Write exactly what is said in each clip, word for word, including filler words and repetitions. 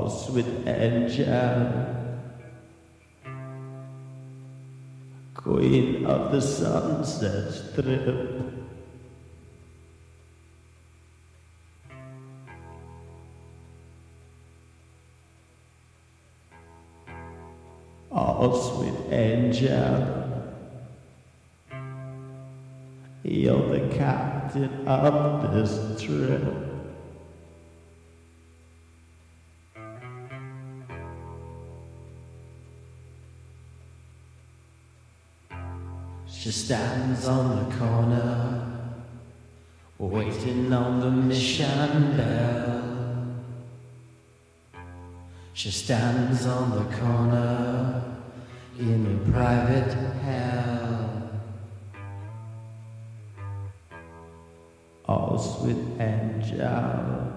sweet angel, queen of the Sunset Strip. Oh, sweet angel, you're the captain of this trip. She stands on the corner, waiting on the mission bell. She stands on the corner in a private hell. Oh, sweet angel,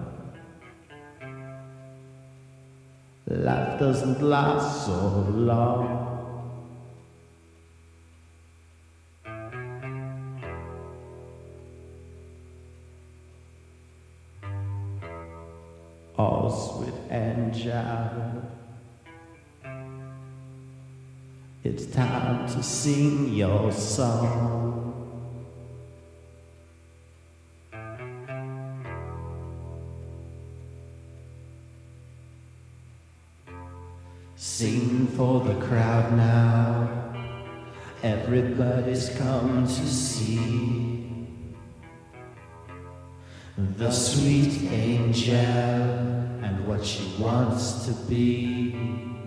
life doesn't last so long. Oh, sweet angel, it's time to sing your song. Sing for the crowd now, everybody's come to see the sweet angel and what she wants to be.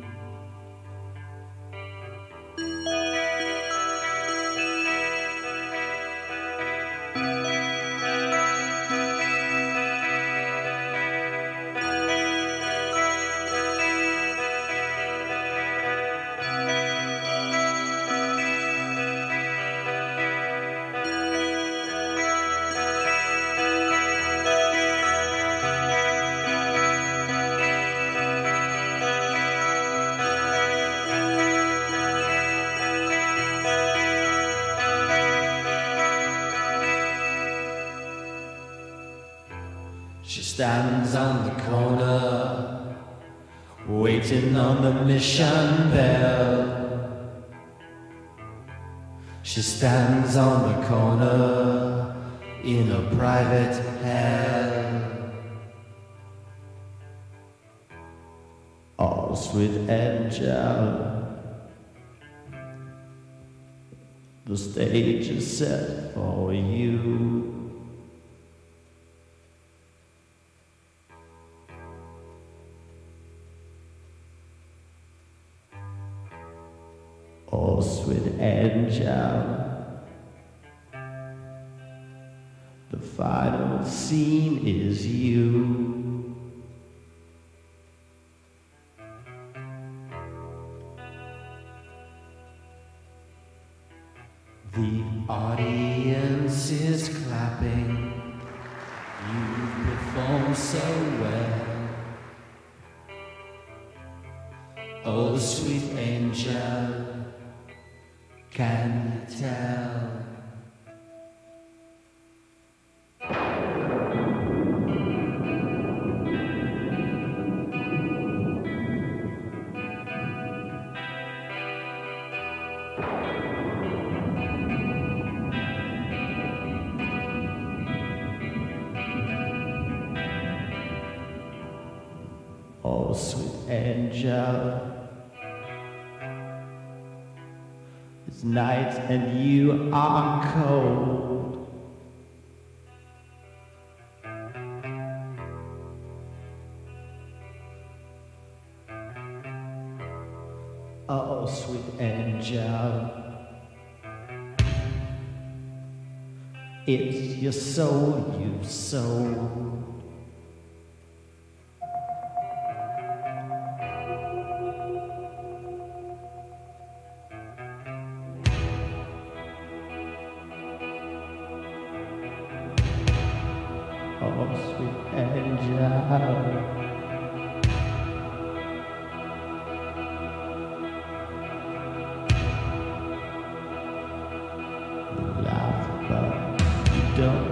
She stands on the corner, waiting on the mission bell. She stands on the corner in a private hell. Oh, sweet angel, the stage is set for you. Oh, sweet angel, the final scene is you. The audience is clapping, you perform so well. Oh, sweet angel, can you tell? Oh, sweet angel, it's night and you are cold. Oh, sweet angel, it's your soul you've sold. Oh, sweet angel, you laugh but you don't